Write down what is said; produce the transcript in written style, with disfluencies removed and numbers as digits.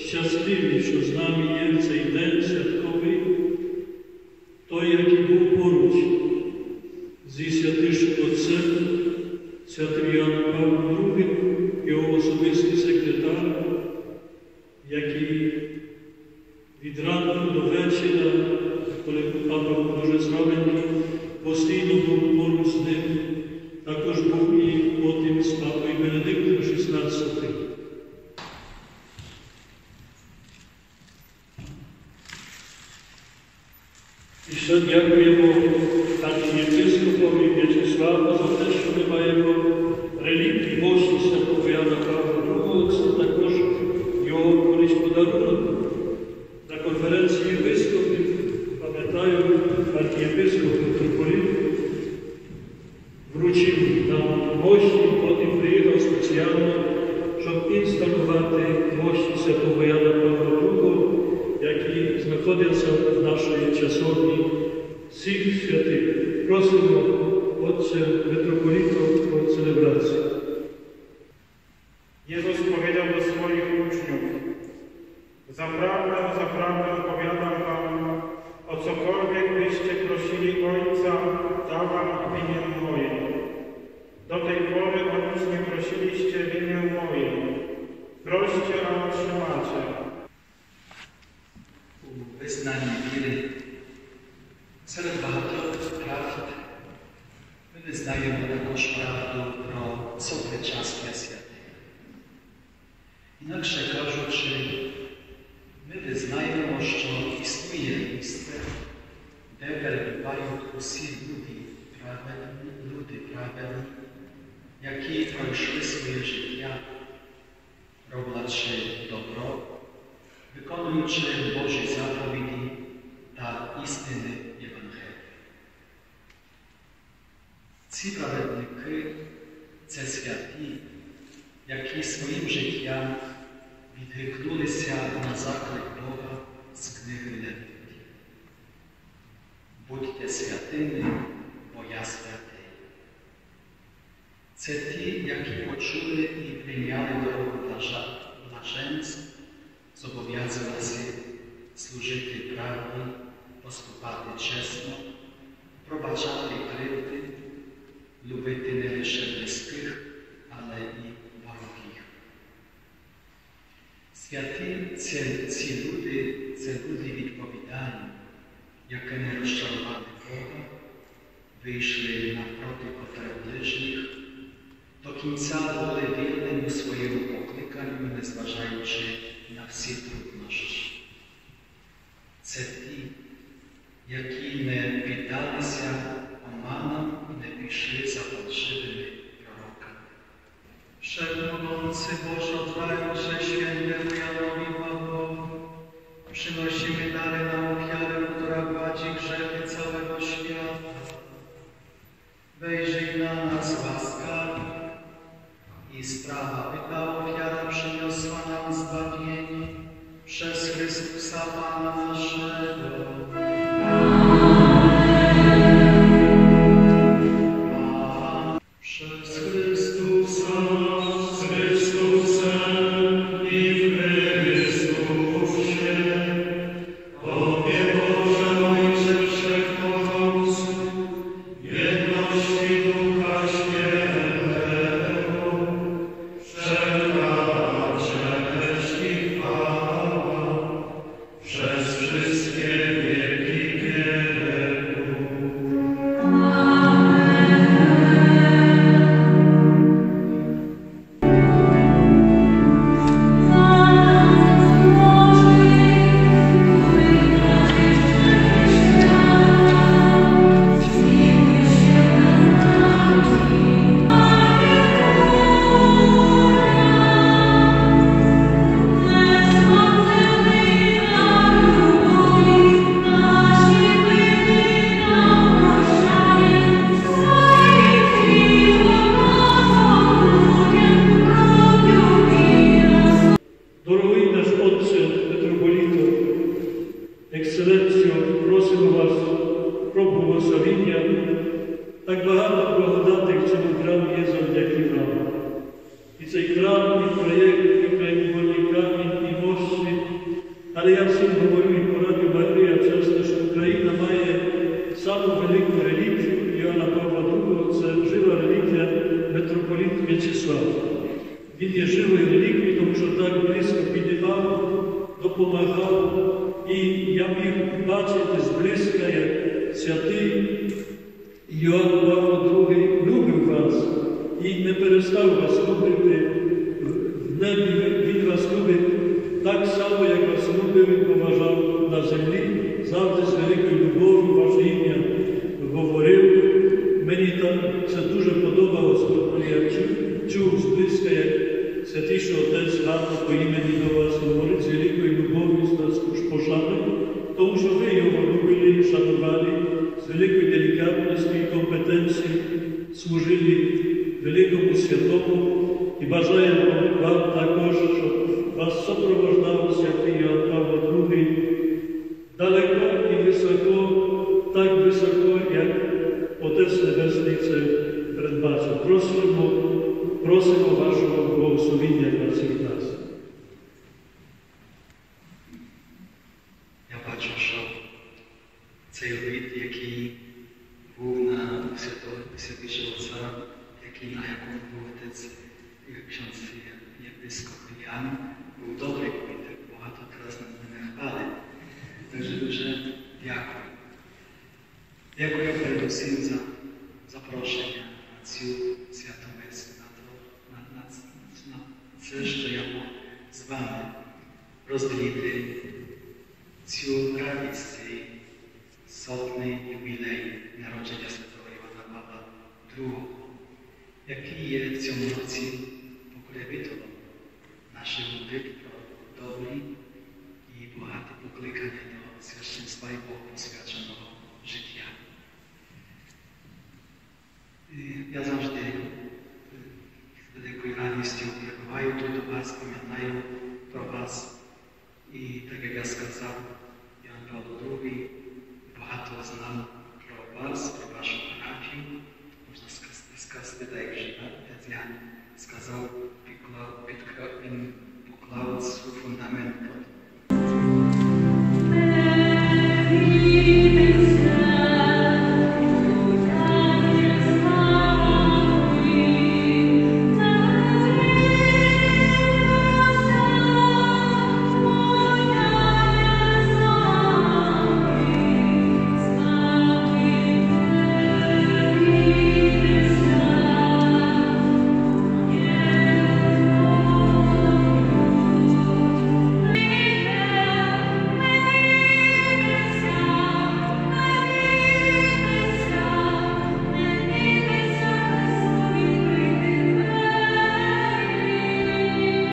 щасливі, що з нами є в цей день святковий, той, який був поруч зі святішим Отцем, святим Іоанном Павлом II, його особистий секретар, який від ранку до вечора, коли папа був дуже зранений, постійно був поруч з ним, також був і потім з папою Бенедиктом XVI. І ще дякуємо архієпископові В'ячеславу за те, що ми маємо реліквії мощі святого Яна Павла II. Це також його колись подарунок. На конференції єпископів, пам'ятаю, архієпископ митрополит вручив нам мощі, потім приїхав спеціально, щоб інсталювати мощі святого Яна Павла II, які знаходяться в нашій часовні всіх святих. Просимо Отця митрополита про celebрацію. Jezus powiedział do swoich uczniów: Zaprawdę powiadam wam, o cokolwiek byście prosili Ojca, da wam w imię moje. Do tej pory o nic nie prosiliście w imię moje. Proście, a otrzymacie. Wyznanie wiry. Serед багатьох правд ми визнаємо також правду про сопричастя святих. Інакше кажучи, ми визнаємо, що існує місце, де перебувають усі люди праведні, які пройшли своє життя, роблячи добро, виконуючи Божі заповіді та істини Євангелія. Ці праведники – це святі, які своїм життям відгукнулися на заклик Бога з книги Левитів. Будьте святими, бо я святий. Це ті, які почули і прийняли дорогу блаженств, зобов'язалися служити правді, поступати чесно, пробачати кривди, любити не лише близьких, але і ворогів. Святі ці люди – це люди відповідальні, які не розчарували Бога, вийшли напроти потреб ближніх, до кінця були вірними своєму покликанню, незважаючи на всі труднощі. Це ті, які не піддалися оманам і не пішли за фальшивими пророками. Wszechmogący Boże, oddając świętemu Janowi Pawłowi, przynosimy dary na ofiarę, która gładzi grzechy całego świata. Wejrzyj na nas łaskawie i spraw, aby ta ofiara przyniosła nam zbawienie przez Chrystusa Pana naszego. Przez wszystkie Але я всім говорю і по Радіо Марія часто, що Україна має саму велику реліквію Іоанна Павла II, це жива реліквія митрополит В'ячеслав. Він є живою реліквією, тому що так близько підіймав, допомагав. І я міг бачити зблизька, як святий Іоанн Павло II любив вас і не перестав вас любити. В небі він вас любить так само, як вас любив і поважав на землі. Завжди з великою любов'ю ваше ім'я говорив. Мені це дуже подобалося, коли я чув зблизька, як Святіший Отець Ганна по імені до вас говорить з великою любов'ю, з пошаною, тому що ви його любили, шанували, з великою делікатністю і компетенцією служили великому святому. І бажаємо вам також, щоб вас супроводжав святий Іоанн Павло II далеко і високо, так високо, як Отець Небесний це передбачив. Просимо вашого благословення на всіх нас. Я бачу, що цей обід, який був на святішого отця, на якому був отець ksiądz єпископ Jan, був добрий обід, багато раз на мене хвали. Takže дуже дякую. Дякую передусім за запрошення на цю святу месу, на це, що я мог з вами розділити цю радість, цей сотний ювілей народження святого Івана Павла II, який є в цьому році покровителем наших молитв про добрі і багаті покликання до священства і богопосвяченого життя. Я завжди з великою радістю прибуваю тут до вас, пам'ятаю про вас. І так як я сказав, Іоанн Павло II багато знав про вас, про вашу парафію. Можна сказати, так як отець Ян сказав, він поклав свій фундамент